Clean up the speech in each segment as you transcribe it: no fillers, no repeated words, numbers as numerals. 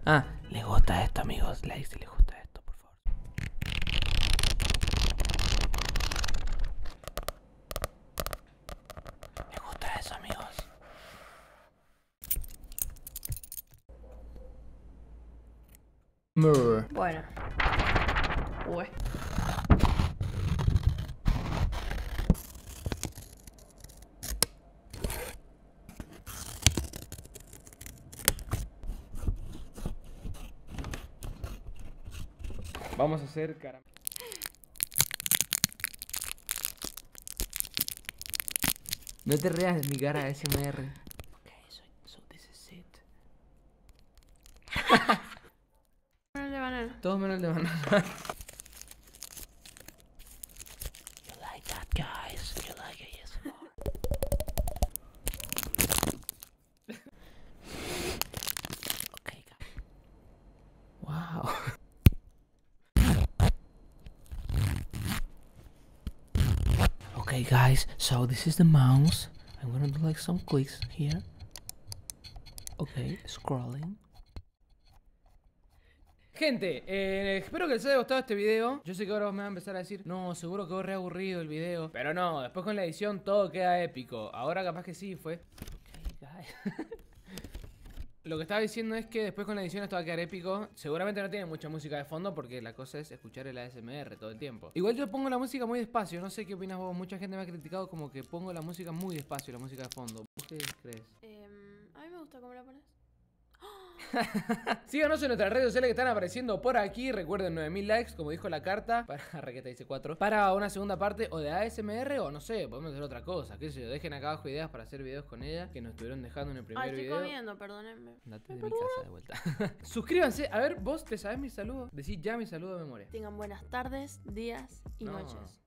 Ah, les gusta esto, amigos. Like si les gusta esto, por favor. ¿Les gusta eso, amigos? Bueno. Uy. Vamos a hacer caramelo. No te rías de mi cara ASMR. Ok, so this is it. El de banana. Todo menos el de banana. You like that, guys? You like ASMR? Okay, guys. Wow. Okay, guys. So this is the mouse. I'm gonna do like some clicks here. Okay, scrolling. Gente, espero que les haya gustado este video. Yo sé que ahora me van a empezar a decir, no, seguro quedó re aburrido el video. Pero no, después con la edición todo queda épico. Ahora capaz que sí, fue. Ok, guys. Lo que estaba diciendo es que después con la edición esto va a quedar épico. Seguramente no tiene mucha música de fondo porque la cosa es escuchar el ASMR todo el tiempo. Igual yo pongo la música muy despacio, no sé qué opinas vos. Mucha gente me ha criticado como que pongo la música muy despacio, la música de fondo. ¿Vos qué crees? A mí me gusta cómo la pones. Síganos en nuestras redes sociales que están apareciendo por aquí. Recuerden 9000 likes, como dijo la carta. Para Raqueta dice 4. Para una segunda parte o de ASMR o no sé, podemos hacer otra cosa. Qué sé yo, dejen acá abajo ideas para hacer videos con ella que nos estuvieron dejando en el primer Estoy video. comiendo, perdónenme. Date de mi casa de vuelta. Suscríbanse. A ver, vos te sabés mi saludo. Decí ya mi saludo de memoria. Tengan buenas tardes, días y No. noches.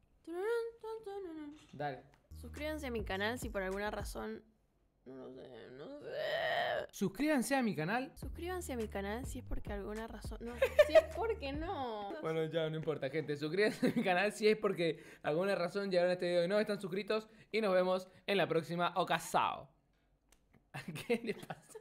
Dale. Suscríbanse a mi canal si por alguna razón... No sé. Suscríbanse a mi canal. Suscríbanse a mi canal si es porque alguna razón... No, si es porque no. Bueno, ya no importa, gente. Suscríbanse a mi canal si es porque alguna razón llegaron a este video y no están suscritos. Y nos vemos en la próxima ocasión. ¿Qué le pasa?